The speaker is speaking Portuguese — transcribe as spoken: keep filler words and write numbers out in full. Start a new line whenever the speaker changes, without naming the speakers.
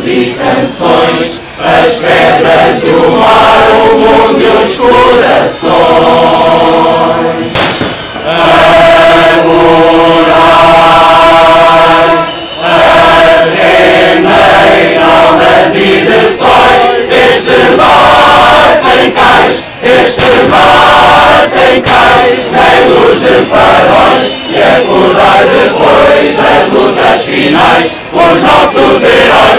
cantos e canções, as pedras do mar, o mundo e os corações. Acordai, acendei almas e de sóis, este mar sem cais, este mar sem cais, nem luz de faróis, e acordai depois das lutas finais, os nossos heróis.